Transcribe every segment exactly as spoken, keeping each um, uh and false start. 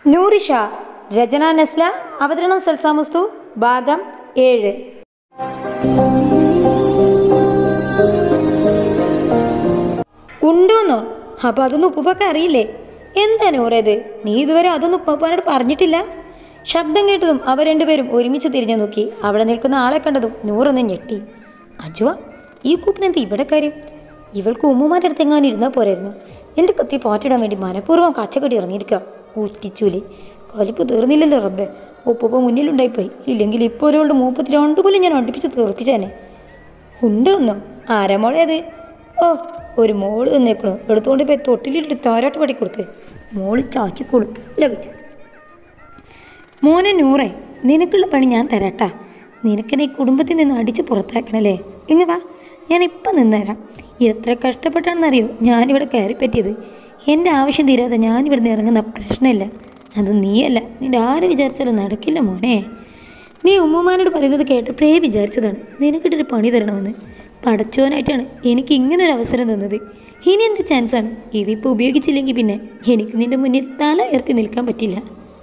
നൂറിഷ, രചന നസ്ല, അവതരണം സൽസാമുസ്തു, ഭാഗം ഏഴ്. ഉണ്ടോന്നോ? അപ്പൊ അതൊന്നും ഉപ്പുപ്പൊക്കെ അറിയില്ലേ? എന്താ നൂറേത്, നീ ഇതുവരെ അതൊന്നും ഉപ്പുപ്പാനോട് പറഞ്ഞിട്ടില്ല? ശബ്ദം കേട്ടതും അവർ രണ്ടുപേരും ഒരുമിച്ച് തിരിഞ്ഞു നോക്കി. അവിടെ നിൽക്കുന്ന ആളെ കണ്ടതും നൂറൊന്ന് ഞെട്ടി. അജുവ, ഈ കൂപ്പിനെന്ത് ഇവിടെ കാര്യം? ഇവൾക്ക് ഉമ്മുമാരുടെ അടുത്ത് എങ്ങാനും ഇരുന്നാൽ പോരായിരുന്നു. എൻ്റെ കത്തി പാറ്റിടാൻ വേണ്ടി മനഃപൂർവ്വം കച്ചക്കട്ടി ഇറങ്ങിയിരിക്കാം. ഊറ്റിച്ചൂലി കലിപ്പ് തീർന്നില്ലല്ലോ റബ്ബെ. ഉപ്പുപ്പ മുന്നിലുണ്ടായിപ്പോയി. ഇല്ലെങ്കിൽ ഇപ്പോൾ ഒരാളുടെ മൂപ്പത്തി രണ്ടു കൊല്ലം ഞാൻ അടുപ്പിച്ച് തീർപ്പിച്ചേനെ. ഉണ്ടോന്നോ? ആരാ മോളെ അത്? ഓ, ഒരു മോള് തന്നേക്കണു. എടുത്തുകൊണ്ട് പോയി തൊട്ടിലിട്ട് താരാട്ട് പാടി കൊടുക്ക്. മോള് ചാച്ചിക്കോളും. ഇല്ല പിന്നെ മോനെ നൂറേ, നിനക്കുള്ള പണി ഞാൻ തരാട്ടാ. നിനക്കെന്നെ ഈ കുടുംബത്തിൽ നിന്ന് അടിച്ച് പുറത്താക്കണല്ലേ? ഇങ്ങ് വാ, ഞാൻ ഇപ്പം നിന്നുതരാം. എത്ര കഷ്ടപ്പെട്ടാണെന്നറിയോ ഞാനിവിടെ കയറിപ്പറ്റിയത്. എൻ്റെ ആവശ്യം തീരാതെ ഞാനിവിടുന്ന് ഇറങ്ങുന്ന പ്രശ്നമില്ല. അത് നീയല്ല, നിൻ്റെ ആര് വിചാരിച്ചാലും നടക്കില്ല മോനെ. നീ ഉമ്മുമാനോട് പറയുന്നത് കേട്ടപ്പോഴേ വിചാരിച്ചതാണ് നിനക്കിട്ടൊരു പണി തരണമെന്ന്. പടച്ചോനായിട്ടാണ് എനിക്ക് ഇങ്ങനൊരു അവസരം തന്നത്. ഇനി എന്ത് ചാൻസാണ്? ഇതിപ്പോൾ ഉപയോഗിച്ചില്ലെങ്കിൽ പിന്നെ എനിക്ക് നിൻ്റെ മുന്നിൽ തല ഉയർത്തി നിൽക്കാൻ പറ്റില്ല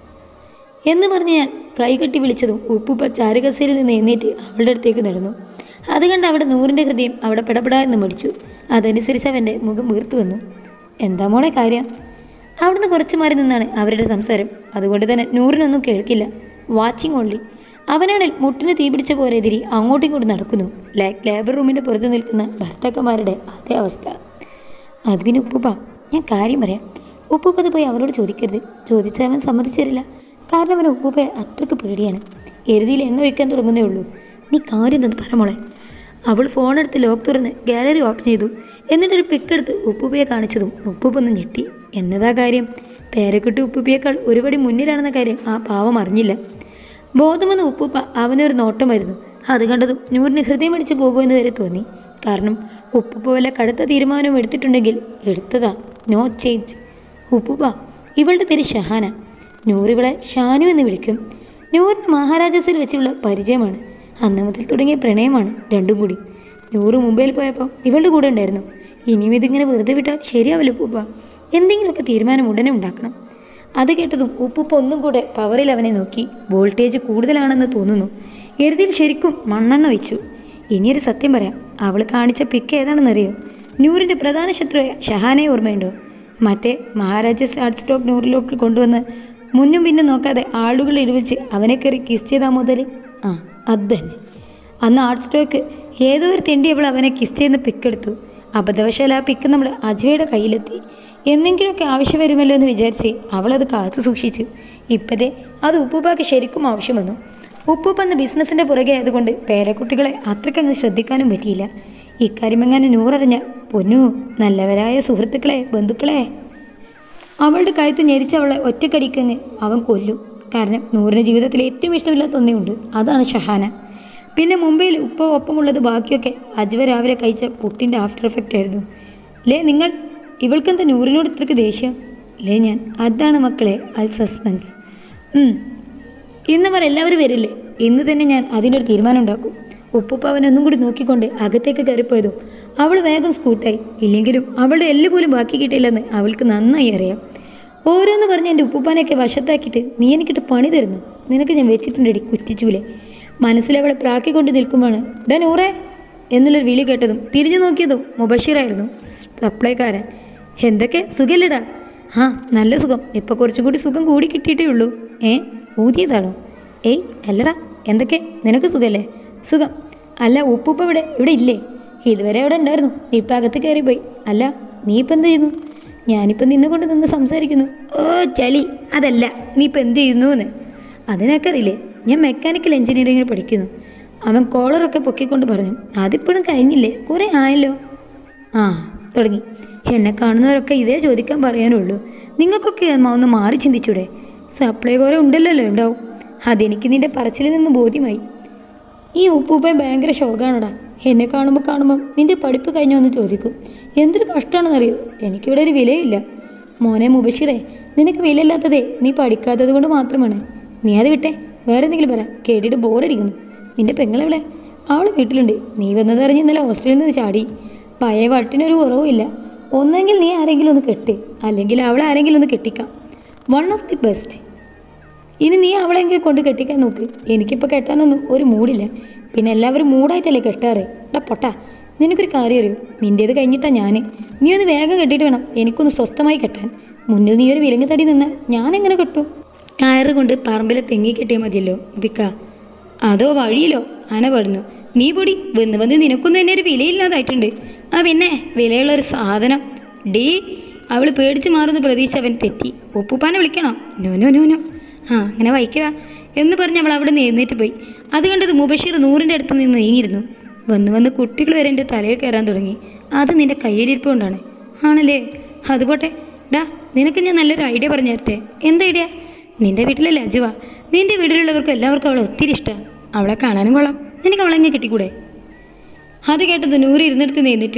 എന്ന് പറഞ്ഞ് ഞാൻ കൈകെട്ടി വിളിച്ചതും ഉപ്പുപ്പ ചാരുകസയിൽ നിന്ന് എഴുന്നേറ്റ് അവളുടെ അടുത്തേക്ക് നടന്നു. അത് കണ്ട് അവിടെ നൂറിൻ്റെ ഹൃദയം അവിടെ പെടപെടാ എന്ന് മടിച്ചു. അതനുസരിച്ച് അവൻ്റെ മുഖം വീർത്തു വന്നു. എന്താ മോളെ കാര്യം? അവിടുന്ന് കുറച്ച് മാറി നിന്നാണ് അവരുടെ സംസാരം. അതുകൊണ്ട് തന്നെ നൂറിനൊന്നും കേൾക്കില്ല. Watching only. അവനാണെങ്കിൽ മുട്ടിന് തീ പിടിച്ച പോലെ എതിരി അങ്ങോട്ടും ഇങ്ങോട്ടും നടക്കുന്നു. ലൈക്ക് ലേബർ റൂമിൻ്റെ പുറത്ത് നിൽക്കുന്ന ഭർത്താക്കന്മാരുടെ അതേ അവസ്ഥ. അത് പിന്നെ ഉപ്പുപ്പ, ഞാൻ കാര്യം പറയാം. ഉപ്പുപ്പത് പോയി അവരോട് ചോദിക്കരുത്. ചോദിച്ചാൽ അവൻ സമ്മതിച്ചു തരില്ല. കാരണം അവൻ ഉപ്പുപ്പയെ അത്രയ്ക്ക് പേടിയാണ്. എരുതിയിൽ എണ്ണ ഒഴിക്കാൻ തുടങ്ങുന്നേ ഉള്ളൂ. നീ കാര്യം തന്നെ പറ മോളെ. അവൾ ഫോണെടുത്ത് ലോക്ക് തുറന്ന് ഗാലറി ഓപ്പൺ ചെയ്തു. എന്നിട്ടൊരു പിക്കെടുത്ത് ഉപ്പുപ്പയെ കാണിച്ചതും ഉപ്പുപ്പൊന്ന് ഞെട്ടി. എന്നതാ കാര്യം? പേരക്കുട്ടി ഉപ്പുപ്പയേക്കാൾ ഒരുപടി മുന്നിലാണെന്ന കാര്യം ആ പാവം അറിഞ്ഞില്ല. ബോധമെന്ന് ഉപ്പുപ്പ അവനൊരു നോട്ടമായിരുന്നു. അത് കണ്ടതും നൂറിന് ഹൃദയം അടിച്ചു പോകുമെന്ന് വരെ തോന്നി. കാരണം ഉപ്പുപ്പ വല്ല കടുത്ത തീരുമാനം എടുത്തിട്ടുണ്ടെങ്കിൽ എടുത്തതാ. No change. ഉപ്പുപ്പ, ഇവളുടെ പേര് ഷഹാന. നൂറിവളെ ഷാനു എന്ന് വിളിക്കും. നൂറിന് മഹാരാജാസിൽ വെച്ചുള്ള പരിചയമാണ്. അന്ന് മുതൽ തുടങ്ങിയ പ്രണയമാണ് രണ്ടും കൂടി. നൂറ് മുംബൈയിൽ പോയപ്പോൾ ഇവളുടെ കൂടെ ഉണ്ടായിരുന്നു. ഇനിയും ഇതിങ്ങനെ വെറുതെ വിട്ടാൽ ശരിയാവില്ല ഉപ്പുപ്പ. എന്തെങ്കിലുമൊക്കെ തീരുമാനം ഉടനെ ഉണ്ടാക്കണം. അത് കേട്ടതും ഉപ്പുപ്പ ഒന്നും കൂടെ പവറിൽ അവനെ നോക്കി. വോൾട്ടേജ് കൂടുതലാണെന്ന് തോന്നുന്നു. എരുതിയിൽ ശരിക്കും മണ്ണെണ്ണ വെച്ചു. ഇനിയൊരു സത്യം പറയാം. അവൾ കാണിച്ച പിക്ക് ഏതാണെന്നറിയോ? നൂറിൻ്റെ പ്രധാന ശത്രുവായ ഷഹാനയെ ഓർമ്മയുണ്ടോ? മറ്റേ മഹാരാജാസ് ആർട്ട് സ്റ്റോക്ക് നൂറിലോട്ട് കൊണ്ടുവന്ന് മുന്നും പിന്നും നോക്കാതെ ആളുകൾ ഇടിവെച്ച് അവനെ കയറി കിസ് ചെയ്താൽ മുതൽ ആ അത് തന്നെ. അന്ന് ആർട്ട് സ്റ്റോക്ക് ഏതോ ഒരു തെണ്ടി അവൾ അവനെ കിസ് ചെയ്യുന്ന പിക്കെടുത്തു. അബദ്ധവശാൽ ആ പിക്ക് നമ്മൾ അജയുടെ കയ്യിലെത്തി. എന്തെങ്കിലുമൊക്കെ ആവശ്യം വരുമല്ലോ എന്ന് വിചാരിച്ച് അവളത് കാത്തു സൂക്ഷിച്ചു. ഇപ്പോഴത്തെ അത് ഉപ്പുപ്പാക്ക് ശരിക്കും ആവശ്യം വന്നു. ഉപ്പുപ്പ അന്ന് ബിസിനസ്സിൻ്റെ പുറകെ ആയതുകൊണ്ട് പേരക്കുട്ടികളെ അത്രയ്ക്കങ്ങ് ശ്രദ്ധിക്കാനും പറ്റിയില്ല. ഇക്കാര്യം എങ്ങനെ നൂററിഞ്ഞ പൊന്നു നല്ലവരായ സുഹൃത്തുക്കളെ ബന്ധുക്കളെ അവളുടെ കഴുത്ത് ഞെരിച്ച് അവളെ ഒറ്റക്കടിക്കങ്ങ് അവൻ കൊല്ലും. കാരണം നൂറിന് ജീവിതത്തിൽ ഏറ്റവും ഇഷ്ടമില്ലാത്ത ഒന്നേ ഉണ്ട്, അതാണ് ഷഹാന. പിന്നെ മുംബൈയിൽ ഉപ്പ ഒപ്പമുള്ളത് ബാക്കിയൊക്കെ അജ്വ രാവിലെ കഴിച്ച പുട്ടിൻ്റെ ആഫ്റ്റർ എഫക്റ്റ് ആയിരുന്നു. ലേ നിങ്ങൾ, ഇവൾക്കെന്താ നൂറിനോട് ഇത്രയ്ക്ക് ദേഷ്യം? ലേ ഞാൻ, അതാണ് മക്കളെ അത് സസ്പെൻസ്. ഇന്നവർ എല്ലാവരും വരില്ലേ? ഇന്ന് തന്നെ ഞാൻ അതിനൊരു തീരുമാനം ഉണ്ടാക്കും. ഉപ്പുപ്പ അവനൊന്നും കൂടി നോക്കിക്കൊണ്ട് അകത്തേക്ക് കയറിപ്പോയതും അവൾ വേഗം സ്കൂട്ടായി. ഇല്ലെങ്കിലും അവളുടെ എല്ല് പോലും ബാക്കി കിട്ടിയില്ലെന്ന് അവൾക്ക് നന്നായി അറിയാം. ഓരോന്ന് പറഞ്ഞ് എൻ്റെ ഉപ്പുപ്പാനെയൊക്കെ വശത്താക്കിയിട്ട് നീ എനിക്കിട്ട് പണി തരുന്നു. നിനക്ക് ഞാൻ വെച്ചിട്ടുണ്ടടി കുറ്റിച്ചൂലെ. മനസ്സിലവളെ പ്രാക്കിക്കൊണ്ട് നിൽക്കുമ്പോൾ ഡാ നൂറേ എന്നുള്ളൊരു വിളി കേട്ടതും തിരിഞ്ഞു നോക്കിയതും മുബഷീറായിരുന്നു, സപ്ലൈക്കാരൻ. എന്തൊക്കെ സുഖമില്ലടാ? ആ നല്ല സുഖം. ഇപ്പോൾ കുറച്ചും കൂടി സുഖം കൂടി കിട്ടിയിട്ടേ ഉള്ളൂ. ഏ ഊതിയതാണോ? ഏയ് അല്ലടാ. എന്തൊക്കെ നിനക്ക് സുഖമല്ലേ? സുഖം. അല്ല ഉപ്പുപ്പ ഇവിടെ ഇവിടെ ഇല്ലേ? ഇതുവരെ അവിടെ ഉണ്ടായിരുന്നു, ഇപ്പം അകത്ത് കയറിപ്പോയി. അല്ല നീ ഇപ്പം എന്ത് ചെയ്യുന്നു? ഞാനിപ്പം നിന്നെ കൊണ്ട് നിന്ന് സംസാരിക്കുന്നു. ഓ ചളി, അതല്ല നീ ഇപ്പം എന്ത് ചെയ്യുന്നു എന്ന്. അതിനൊക്കറിയില്ലേ, ഞാൻ മെക്കാനിക്കൽ എഞ്ചിനീയറിംഗ് പഠിക്കുന്നു. അവൻ കോളറൊക്കെ പൊക്കിക്കൊണ്ട് പറഞ്ഞു. അതിപ്പോഴും കഴിഞ്ഞില്ലേ? കുറേ ആയല്ലോ. ആ തുടങ്ങി. എന്നെ കാണുന്നവരൊക്കെ ഇതേ ചോദിക്കാൻ പറയാനുള്ളൂ. നിങ്ങൾക്കൊക്കെ ഒന്ന് മാറി ചിന്തിച്ചൂടെ? സപ്ലൈ കുറേ ഉണ്ടല്ലോ ഉണ്ടാവും. അതെനിക്ക് നിൻ്റെ പറച്ചിലിൽ നിന്ന് ബോധ്യമായി. ഈ ഉപ്പൂപ്പയും ഭയങ്കര ഷോക്കാണടാ. എന്നെ കാണുമ്പോൾ കാണുമ്പം നിൻ്റെ പഠിപ്പ് കഴിഞ്ഞോ എന്ന് ചോദിക്കും. എന്തൊരു കഷ്ടമാണെന്നറിയോ? എനിക്കിവിടെ ഒരു വിലയില്ല. മോനെ മുബഷീറേ, നിനക്ക് വിലയില്ലാത്തതേ നീ പഠിക്കാത്തത് കൊണ്ട് മാത്രമാണ്. നീ അത് വിട്ടെ, വേറെ എന്തെങ്കിലും പറ. കേട്ടിട്ട് ബോറടിക്കുന്നു. നിൻ്റെ പെങ്ങളെവിടെ? അവൾ വീട്ടിലുണ്ട്. നീ വന്നതറിഞ്ഞ് ഇന്നലെ ഹോസ്റ്റലിൽ നിന്ന് ചാടി. പഴയ വട്ടിനൊരു കുറവുമില്ല. ഒന്നെങ്കിൽ നീ ആരെങ്കിലും ഒന്ന് കെട്ട്, അല്ലെങ്കിൽ അവളെ ആരെങ്കിലും ഒന്ന് കെട്ടിക്കാം. One of the best. ഇനി നീ അവളെങ്കിലും കൊണ്ട് കെട്ടിക്കാൻ നോക്ക്. എനിക്കിപ്പോൾ കെട്ടാനൊന്നും ഒരു മൂടില്ല. പിന്നെ എല്ലാവരും മൂടായിട്ടല്ലേ കെട്ടാറ്. എടാ പൊട്ടാ, നിനക്കൊരു കാര്യം അറിയൂ, നിൻ്റേത് കഴിഞ്ഞിട്ടാ ഞാൻ. നീ ഒന്ന് വേഗം കെട്ടിയിട്ട് വേണം എനിക്കൊന്ന് സ്വസ്ഥമായി കെട്ടാൻ. മുന്നിൽ നീ ഒരു വിലങ്ങ് തടി നിന്നാൽ ഞാനെങ്ങനെ കെട്ടും? കയറ് കൊണ്ട് പറമ്പിലെ തെങ്ങി കെട്ടിയാൽ മതിയല്ലോ ബിക്ക. അതോ വഴിയിലോ ആന പാടുന്നു. നീ പൊടി, വന്ന് വന്ന് നിനക്കൊന്നും തന്നെ ഒരു വിലയില്ലാതായിട്ടുണ്ട്. ആ പിന്നെ വിലയുള്ളൊരു സാധനം. ഡീ, അവൾ പേടിച്ച് മാറുന്ന പ്രതീക്ഷ അവൻ തെറ്റി. ഉപ്പുപ്പാനെ വിളിക്കണോ? No no no no. ആ അങ്ങനെ വയ്ക്കുക എന്ന് പറഞ്ഞ് അവൾ അവിടെ നിന്ന് എഴുന്നേറ്റ് പോയി. അത് കണ്ടത് മുബഷീർ നൂറിൻ്റെ അടുത്ത് നിന്ന് നീങ്ങിയിരുന്നു. വന്ന് വന്ന് കുട്ടികൾ വരെ എൻ്റെ തലയിൽ കയറാൻ തുടങ്ങി. അത് നിൻ്റെ കയ്യിലിരിപ്പ് കൊണ്ടാണ്. ആണല്ലേ? അതുപോട്ടെ. ഡാ, നിനക്ക് ഞാൻ നല്ലൊരു ഐഡിയ പറഞ്ഞു തരട്ടെ. എന്താ ഐഡിയ? നിൻ്റെ വീട്ടിലല്ലേ അജുവ, നിൻ്റെ വീട്ടിലുള്ളവർക്കും എല്ലാവർക്കും അവളെ ഒത്തിരി ഇഷ്ടമാണ്. അവളെ കാണാനും കൊള്ളാം. നിനക്ക് അവളെങ്ങനെ കിട്ടിക്കൂടെ? അത് കേട്ടത് നൂറ് ഇരുന്നിടത്ത് നീന്നിട്ടു.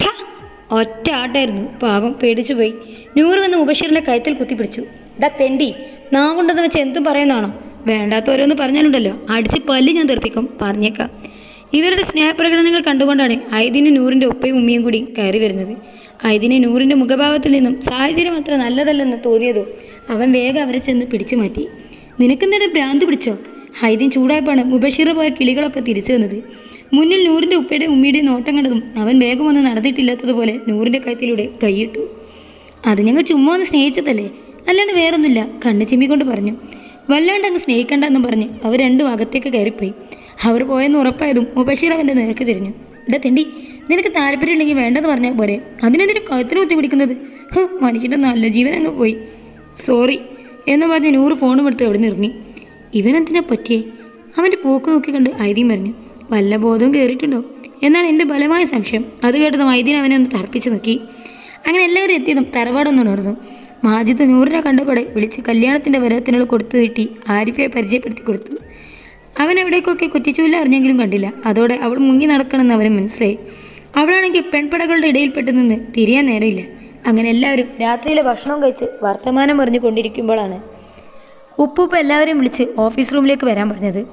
ഒറ്റ ആട്ടായിരുന്നു. പാവം പേടിച്ചു പോയി. നൂറ് വന്ന് മുബഷീറിൻ്റെ കഴുത്തിൽ കുത്തിപ്പിടിച്ചു. ഡാ തെണ്ടി, നാവുണ്ടെന്ന് വെച്ച് എന്തും പറയുന്നതാണോ? വേണ്ടാത്തവരോന്ന് പറഞ്ഞാലുണ്ടല്ലോ അടിച്ച് പല്ല് ഞാൻ തെറിപ്പിക്കും, പറഞ്ഞേക്കാം. ഇവരുടെ സ്നേഹപ്രകടനങ്ങൾ കണ്ടുകൊണ്ടാണ് ഐദിന് നൂറിൻ്റെ ഉപ്പയും ഉമ്മയും കൂടി കയറി വരുന്നത്. ഐദിനെ നൂറിൻ്റെ മുഖഭാവത്തിൽ നിന്നും സാഹചര്യം അത്ര നല്ലതല്ലെന്ന് തോന്നിയതോ അവൻ വേഗം അവരെ ചെന്ന് പിടിച്ചു മാറ്റി. നിനക്കെന്തിൻ്റെ ഭ്രാന്ത് പിടിച്ചോ? ഹൈദീൻ ചൂടായപ്പാണ് മുബഷീർ പോയ കിളികളൊക്കെ തിരിച്ചു വന്നത്. മുന്നിൽ നൂറിൻ്റെ ഉപ്പയുടെ ഉമ്മയുടെ നോട്ടം കണ്ടതും അവൻ വേഗം ഒന്ന് നടന്നിട്ടില്ലാത്തതുപോലെ നൂറിൻ്റെ കഴുത്തിലൂടെ കൈയിട്ടു. അത് ഞങ്ങൾ ചുമ്മാ ഒന്ന് സ്നേഹിച്ചതല്ലേ, അല്ലാണ്ട് വേറൊന്നുമില്ല, കണ്ണു ചിമ്മിക്കൊണ്ട് പറഞ്ഞു. വല്ലാണ്ട് അങ്ങ് സ്നേഹിക്കണ്ട എന്നും പറഞ്ഞ് അവർ രണ്ടും അകത്തേക്ക് കയറിപ്പോയി. അവർ പോയെന്ന് ഉറപ്പായതും മുബഷീർ അവൻ്റെ നേർക്ക് തിരിഞ്ഞു. ഇടാ തെണ്ടി, നിനക്ക് താല്പര്യം ഉണ്ടെങ്കിൽ വേണ്ടെന്ന് പറഞ്ഞാൽ പോരെ, അതിനെന്തിനു കഴുത്തിന് കുത്തി പിടിക്കുന്നത്? ഹ്, മനുഷ്യൻ്റെ നല്ല ജീവൻ അങ്ങ് പോയി. സോറി എന്ന് പറഞ്ഞ് നൂറ് ഫോണും എടുത്ത് അവിടെ നിറങ്ങി. ഇവനെന്തിനാ പറ്റിയേ? അവൻ്റെ പോക്ക് നോക്കി കണ്ട് ഐദീൻ പറഞ്ഞു. വല്ല ബോധവും കയറിയിട്ടുണ്ടോ എന്നാണ് എൻ്റെ ബലമായ സംശയം. അത് കേട്ടതും ഐദീൻ അവനെ ഒന്ന് തർപ്പിച്ച് നോക്കി. അങ്ങനെ എല്ലാവരും എത്തിയതും തറവാടൊന്നും ഉണർന്നു. മാജിദ് നൂറിനെ കണ്ടപടെ വിളിച്ച് കല്യാണത്തിൻ്റെ വരത്തിനുള്ള കൊടുത്തു കിട്ടി ആരിഫയെ പരിചയപ്പെടുത്തി കൊടുത്തു. അവൻ എവിടേക്കൊക്കെ കുറ്റിച്ചൂല അറിഞ്ഞെങ്കിലും കണ്ടില്ല. അതോടെ അവൾ മുങ്ങി നടക്കണമെന്ന് അവന് മനസ്സിലായി. അവളാണെങ്കിൽ പെൺപടകളുടെ ഇടയിൽപ്പെട്ട് നിന്ന് തിരിയാൻ നേരമില്ല. അങ്ങനെ എല്ലാവരും രാത്രിയിലെ ഭക്ഷണം കഴിച്ച് വർത്തമാനം പറഞ്ഞു കൊണ്ടിരിക്കുമ്പോഴാണ് ഉപ്പൂപ്പ എല്ലാവരെയും വിളിച്ച് ഓഫീസ് റൂമിലേക്ക് വരാൻ പറഞ്ഞത്.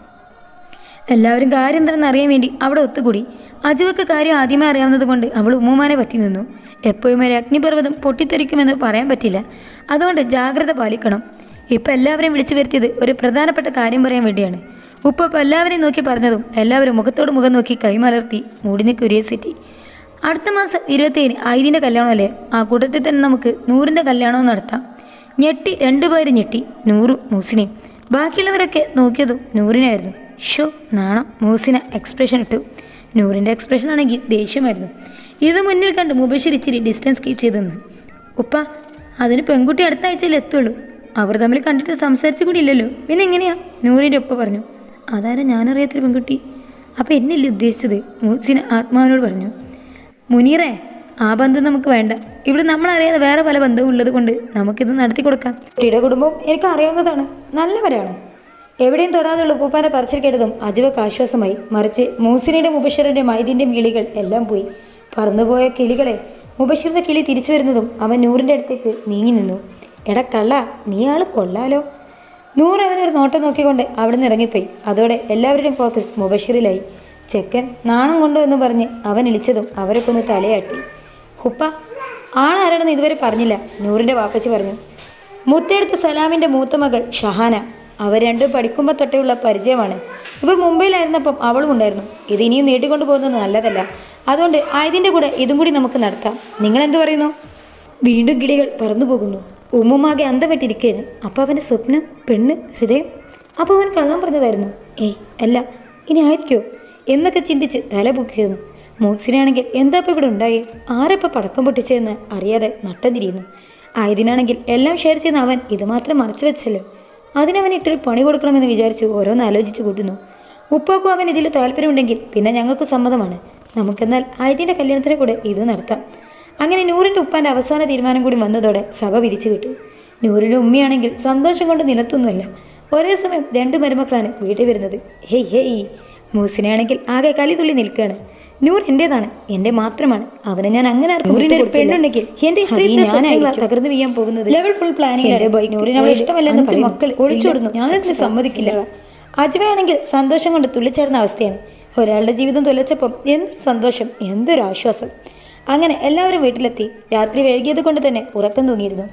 എല്ലാവരും കാര്യം എന്താണെന്ന് അറിയാൻ വേണ്ടി അവിടെ ഒത്തുകൂടി. അജുവക്ക് കാര്യം ആദ്യമേ അറിയാവുന്നത് കൊണ്ട് അവൾ ഉമ്മുമാനെ പറ്റി നിന്നു. എപ്പോഴും ഒരു അഗ്നിപർവ്വതം പൊട്ടിത്തെറിക്കുമെന്ന് പറയാൻ പറ്റില്ല, അതുകൊണ്ട് ജാഗ്രത പാലിക്കണം. ഇപ്പം എല്ലാവരെയും വിളിച്ചു വരുത്തിയത് ഒരു പ്രധാനപ്പെട്ട കാര്യം പറയാൻ വേണ്ടിയാണ്. ഉപ്പ എല്ലാവരെയും നോക്കി പറഞ്ഞതും എല്ലാവരും മുഖത്തോട് മുഖം നോക്കി കൈമലർത്തി മൂടിന് ക്യൂരിയോസിറ്റി. അടുത്ത മാസം ഇരുപത്തേഴിന് ഐദിൻ്റെ കല്യാണമല്ലേ, ആ കൂട്ടത്തിൽ തന്നെ നമുക്ക് നൂറിൻ്റെ കല്യാണവും നടത്താം. ഞെട്ടി രണ്ടുപേരും ഞെട്ടി, നൂറും മൂസിനെയും. ബാക്കിയുള്ളവരൊക്കെ നോക്കിയതും നൂറിനായിരുന്നു. ഷോ നാണം. മൂസിന എക്സ്പ്രഷൻ ഇട്ടു. നൂറിൻ്റെ എക്സ്പ്രഷൻ ആണെങ്കിൽ ദേഷ്യമായിരുന്നു. ഇത് മുന്നിൽ കണ്ട് മുബഷീർ ഇച്ചിരി ഡിസ്റ്റൻസ് കീപ്പ് ചെയ്ത് നിന്ന്. ഉപ്പ, അതിന് പെൺകുട്ടി അടുത്ത ആഴ്ചയിൽ എത്തുള്ളൂ. അവർ തമ്മിൽ കണ്ടിട്ട് സംസാരിച്ചു കൂടി ഇല്ലല്ലോ, പിന്നെ എങ്ങനെയാ? നൂറിൻ്റെ ഉപ്പ പറഞ്ഞു. അതാരാ ഞാനറിയാത്തൊരു പെൺകുട്ടി? അപ്പം എന്നല്ലേ ഉദ്ദേശിച്ചത്? മൂസിന ആത്മാവിനോട് പറഞ്ഞു. മുനീറേ, ആ ബന്ധം നമുക്ക് വേണ്ട. ഇവിടെ നമ്മളറിയാതെ വേറെ പല ബന്ധവും ഉള്ളത് കൊണ്ട് നമുക്കിത് നടത്തി കൊടുക്കാം. കുട്ടിയുടെ കുടുംബം എനിക്ക് അറിയാവുന്നതാണ്, നല്ലവരാണ്. എവിടെയും തൊടാതെയുള്ള ഉപ്പൂപ്പാൻ്റെ പറച്ചിൽ കേട്ടതും അജുവക്ക് ആശ്വാസമായി. മറിച്ച് മൂസിനയുടെ മുബഷീറിൻ്റെ മൈദിൻ്റെയും കിളികൾ എല്ലാം പോയി. പറന്നുപോയ കിളികളെ മുബഷീറിൻ്റെ കിളി തിരിച്ചു വരുന്നതും അവൻ നൂറിൻ്റെ അടുത്തേക്ക് നീങ്ങി നിന്നു. എടാ കള്ള, നീ ആൾ കൊള്ളാലോ. നൂറ് അവനൊരു നോട്ടം നോക്കിക്കൊണ്ട് അവിടെ നിന്ന് ഇറങ്ങിപ്പോയി. അതോടെ എല്ലാവരുടെയും ഫോക്കസ് മുബഷീറിലായി. ചെക്കൻ നാണം കൊണ്ടോ എന്ന് പറഞ്ഞ് അവൻ ഇളിച്ചതും അവരൊക്കെ ഒന്ന് തലയാട്ടി. ഹുപ്പ, ആളാരാണെന്ന് ഇതുവരെ പറഞ്ഞില്ല, നൂറിൻ്റെ വാപ്പച്ചി പറഞ്ഞു. മുത്തെടുത്ത സലാമിൻ്റെ മൂത്ത മകൾ ഷഹാന. അവർ രണ്ടും പഠിക്കുമ്പോൾ തൊട്ടേയുള്ള പരിചയമാണ്. ഇവർ മുംബൈയിലായിരുന്നപ്പം അവളും ഉണ്ടായിരുന്നു. ഇത് ഇനിയും നീട്ടിക്കൊണ്ടു പോകുന്നത് നല്ലതല്ല, അതുകൊണ്ട് ആയതിൻ്റെ കൂടെ ഇതും കൂടി നമുക്ക് നടത്താം. നിങ്ങളെന്ത് പറയുന്നു? വീണ്ടും കിളികൾ പറന്നു പോകുന്നു. ഉമ്മുമാകെ അന്തം വിട്ടിരിക്കുകയാണ്. അപ്പോൾ അവൻ്റെ സ്വപ്നം, പെണ്ണ്, ഹൃദയം. അപ്പോൾ അവൻ കള്ളം പറഞ്ഞതായിരുന്നു. ഏയ് അല്ല, ഇനി ആയിരിക്കോ എന്നൊക്കെ ചിന്തിച്ച് തല പൊക്കിയിരുന്നു. മൂസിനാണെങ്കിൽ എന്താ ഇപ്പോൾ ഇവിടെ ഉണ്ടായേ? ആരപ്പോൾ പടക്കം പൊട്ടിച്ചതെന്ന് അറിയാതെ നട്ടം തിരിയുന്നു. ആയതിനാണെങ്കിൽ എല്ലാം ഷെയർ ചെയ്യുന്ന അവൻ ഇതുമാത്രം മറച്ചു വെച്ചല്ലോ. അതിനവൻ ഇട്ടൊരു പണി കൊടുക്കണമെന്ന് വിചാരിച്ച് ഓരോന്ന് ആലോചിച്ച് കൂട്ടുന്നു. ഉപ്പാക്കും അവൻ ഇതിൽ താല്പര്യമുണ്ടെങ്കിൽ പിന്നെ ഞങ്ങൾക്ക് സമ്മതമാണ്. നമുക്കെന്നാൽ ആയതിൻ്റെ കല്യാണത്തിന് കൂടെ ഇത് നടത്താം. അങ്ങനെ നൂറിൻ്റെ ഉപ്പാൻ്റെ അവസാന തീരുമാനം കൂടി വന്നതോടെ സഭ പിരിച്ചു വിട്ടു. നൂറിൻ്റെ ഉമ്മയാണെങ്കിൽ സന്തോഷം കൊണ്ട് നിലത്തൊന്നുമല്ല. ഒരേ സമയം രണ്ട് മരുമക്കളാണ് വീട്ടിൽ വരുന്നത്. Hey hey. മൂസിനെയാണെങ്കിൽ ആകെ കലിതുള്ളി നിൽക്കുകയാണ്. നൂർ എൻ്റേതാണ്, എൻ്റെ മാത്രമാണ്. അവനെ ഞാൻ അങ്ങനെ പെണ്ണുണ്ടെങ്കിൽ എൻ്റെ തകർന്നു വീയാൻ പോകുന്നത്. Level full planning. നൂറിന് അവളെ ഇഷ്ടമല്ലെന്ന് മക്കൾ ഒളിച്ചോടുന്നു. ഞാനതിന് സമ്മതിക്കില്ല. അജ്മയാണെങ്കിൽ സന്തോഷം കൊണ്ട് തുള്ളിച്ചേർന്ന അവസ്ഥയാണ്. ഒരാളുടെ ജീവിതം തുലച്ചപ്പം എന്തൊരു സന്തോഷം, എന്തൊരു ആശ്വാസം. അങ്ങനെ എല്ലാവരും വീട്ടിലെത്തി. രാത്രി വൈകിയത് കൊണ്ട് തന്നെ ഉറക്കം തൂങ്ങിയിരുന്നു.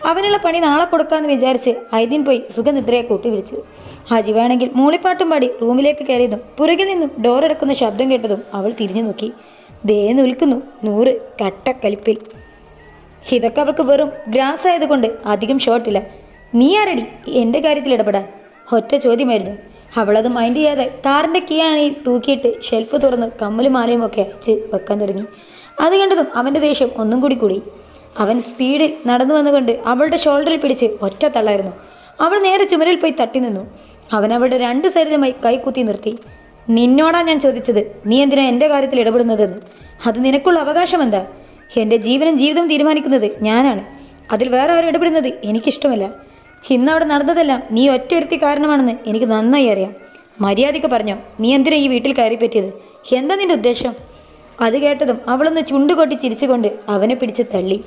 അവനുള്ള പണി നാളെ കൊടുക്കാമെന്ന് വിചാരിച്ച് ഐദീൻ പോയി സുഖനിദ്രയെ കൂട്ടിവിളിച്ചു. അജുവാണെങ്കിൽ മൂളിപ്പാട്ടും പാടി റൂമിലേക്ക് കയറിയതും പുറകെ നിന്നും ഡോറടക്കുന്ന ശബ്ദം കേട്ടതും അവൾ തിരിഞ്ഞു നോക്കി. ദേ നിൽക്കുന്നു നൂറ് കട്ടക്കലിപ്പിൽ. ഇതൊക്കെ അവൾക്ക് വെറും ഗ്രാസ് ആയതുകൊണ്ട് അധികം ഷോട്ടില്ല. നീ ആരടി എൻ്റെ കാര്യത്തിൽ ഇടപെടാൻ? ഒറ്റ ചോദ്യമായിരുന്നു. അവളത് മൈൻഡ് ചെയ്യാതെ കാറിൻ്റെ കീ ആണിയിൽ തൂക്കിയിട്ട് ഷെൽഫ് തുറന്ന് കമ്മലും മാലയും ഒക്കെ അയച്ച് വെക്കാൻ തുടങ്ങി. അത് കണ്ടതും അവൻ്റെ ദേഷ്യം ഒന്നും കൂടി കൂടി. അവൻ സ്പീഡിൽ നടന്നു വന്നുകൊണ്ട് അവളുടെ ഷോൾഡറിൽ പിടിച്ച് ഒറ്റ തള്ളായിരുന്നു. അവൾ നേരെ ചുമരിൽ പോയി തട്ടി നിന്നു. അവൻ അവളുടെ രണ്ട് സൈഡിലുമായി കൈക്കുത്തി നിർത്തി. നിന്നോടാ ഞാൻ ചോദിച്ചത്, നീ എന്തിനാ എൻ്റെ കാര്യത്തിൽ ഇടപെടുന്നതെന്ന്? അത് നിനക്കുള്ള അവകാശം എന്താ? എൻ്റെ ജീവനും ജീവിതവും തീരുമാനിക്കുന്നത് ഞാനാണ്. അതിൽ വേറെ അവർ ഇടപെടുന്നത് എനിക്കിഷ്ടമല്ല. ഇന്നവിടെ നടന്നതെല്ലാം നീ ഒറ്റയൊരുത്തി കാരണമാണെന്ന് എനിക്ക് നന്നായി അറിയാം. മര്യാദയ്ക്ക് പറഞ്ഞോ, നീ എന്തിനാ ഈ വീട്ടിൽ കയറി പറ്റിയത്? എന്താ നിൻ്റെ ഉദ്ദേശം? അത് കേട്ടതും അവളൊന്ന് ചുണ്ടുകൊട്ടി ചിരിച്ചുകൊണ്ട് അവനെ പിടിച്ച് തള്ളി.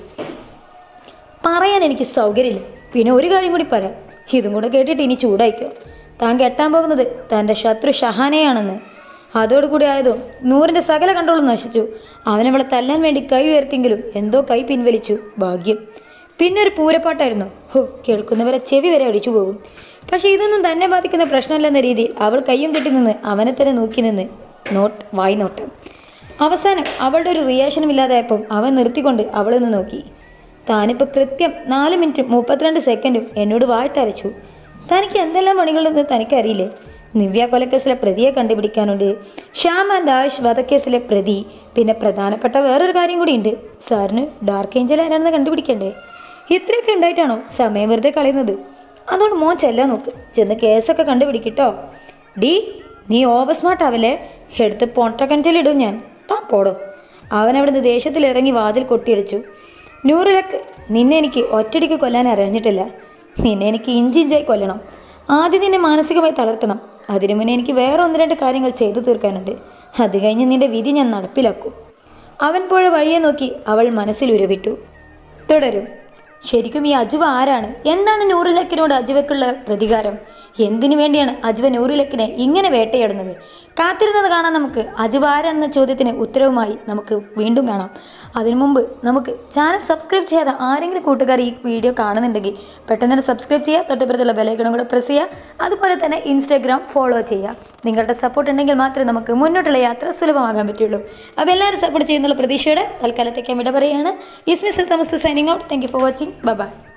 പറയാൻ എനിക്ക് സൗകര്യമില്ല. പിന്നെ ഒരു കാര്യം കൂടി പറയാം, ഇതും കൂടെ കേട്ടിട്ട് ഇനി ചൂടായിക്കോ. താൻ കെട്ടാൻ പോകുന്നത് തൻ്റെ ശത്രു ഷഹാനയാണെന്ന്. അതോടുകൂടി ആയതും നൂറിൻ്റെ സകല കൺട്രോളും നശിച്ചു. അവനവളെ തല്ലാൻ വേണ്ടി കൈ ഉയർത്തിയെങ്കിലും എന്തോ കൈ പിൻവലിച്ചു. ഭാഗ്യം. പിന്നെ ഒരു പൂരപ്പാട്ടായിരുന്നു. ഹോ, കേൾക്കുന്നവരെ ചെവി വരെ അടിച്ചു പോകും. പക്ഷേ ഇതൊന്നും തന്നെ ബാധിക്കുന്ന പ്രശ്നമല്ലെന്ന രീതിയിൽ അവൾ കയ്യും കെട്ടി നിന്ന് അവനെ തന്നെ നോക്കി നിന്ന് നോട്ട് വായി നോട്ടം. അവസാനം അവളുടെ ഒരു റിയാക്ഷനും ഇല്ലാതായപ്പം അവൻ നിർത്തിക്കൊണ്ട് അവളെ നിന്ന് നോക്കി. താനിപ്പോൾ കൃത്യം നാല് മിനിറ്റും മുപ്പത്തിരണ്ട് സെക്കൻഡും എന്നോട് വായിട്ടരച്ചു. തനിക്ക് എന്തെല്ലാം പണികളുണ്ടെന്ന് തനിക്കറിയില്ലേ? നിവ്യ കൊലക്കേസിലെ പ്രതിയെ കണ്ടുപിടിക്കാനുണ്ട്, ശ്യാം ആൻഡ് ആയുഷ് വധക്കേസിലെ പ്രതി, പിന്നെ പ്രധാനപ്പെട്ട വേറൊരു കാര്യം കൂടി ഉണ്ട്. സാറിന് ഡാർക്ക് ഏഞ്ചൽ ആരാണെന്ന് കണ്ടുപിടിക്കണ്ടേ? ഇത്രയൊക്കെ ഉണ്ടായിട്ടാണോ സമയം വെറുതെ കളയുന്നത്? അതുകൊണ്ട് മോൻ ചെല്ലാൻ നോക്ക്, ചെന്ന് കേസൊക്കെ കണ്ടുപിടിക്കിട്ടോ. ഡി, നീ ഓവർ സ്മാർട്ട് ആവല്ലേ? എടുത്ത് പൊട്ടക്കഞ്ചലിടും ഞാൻ. താൻ പോടോ. അവൻ അവിടുന്ന് ദേഷ്യത്തിൽ ഇറങ്ങി വാതിൽ കൊട്ടിയടിച്ചു. നൂറിലക്ക്, നിന്നെ എനിക്ക് ഒറ്റടിക്ക് കൊല്ലാൻ അറിഞ്ഞിട്ടില്ല. നിന്നെ എനിക്ക് ഇഞ്ചിഞ്ചായി കൊല്ലണം. ആദ്യം നിന്നെ മാനസികമായി തളർത്തണം. അതിനു മുന്നേ എനിക്ക് വേറെ ഒന്ന് രണ്ട് കാര്യങ്ങൾ ചെയ്തു തീർക്കാനുണ്ട്. അത് കഴിഞ്ഞ് നിന്റെ വിധി ഞാൻ നടപ്പിലാക്കും. അവൻ പോയ വഴിയെ നോക്കി അവൾ മനസ്സിൽ ഉരുവിട്ടു. തുടരും. ശരിക്കും ഈ അജുവ ആരാണ്? എന്താണ് നൂറിലക്കിനോട് അജുവയ്ക്കുള്ള പ്രതികാരം? എന്തിനു വേണ്ടിയാണ് അജുവ നൂറിലക്കിനെ ഇങ്ങനെ വേട്ടയാടുന്നത്? കാത്തിരുന്നത് കാണാൻ നമുക്ക്. അജുവ ആരാണെന്ന ചോദ്യത്തിന് ഉത്തരവുമായി നമുക്ക് വീണ്ടും കാണാം. അതിനു മുമ്പ് നമുക്ക് ചാനൽ സബ്സ്ക്രൈബ് ചെയ്യാതെ ആരെങ്കിലും കൂട്ടുകാർ ഈ വീഡിയോ കാണുന്നുണ്ടെങ്കിൽ പെട്ടെന്ന് തന്നെ സബ്സ്ക്രൈബ് ചെയ്യുക. തൊട്ടപ്പുറത്തുള്ള ബെലൈക്കണും കൂടെ പ്രസ് ചെയ്യുക. അതുപോലെ തന്നെ ഇൻസ്റ്റാഗ്രാം ഫോളോ ചെയ്യുക. നിങ്ങളുടെ സപ്പോർട്ട് ഉണ്ടെങ്കിൽ മാത്രമേ നമുക്ക് മുന്നോട്ടുള്ള യാത്ര സുലഭമാകാൻ പറ്റുള്ളൂ. അപ്പോൾ എല്ലാവരും സപ്പോർട്ട് ചെയ്യുന്നുള്ള പ്രതീക്ഷയോടെ തൽക്കാലത്തേക്ക് വിട പറയുകയാണ്. Ismi Sultan signing out. Thank you for watching. Bye by.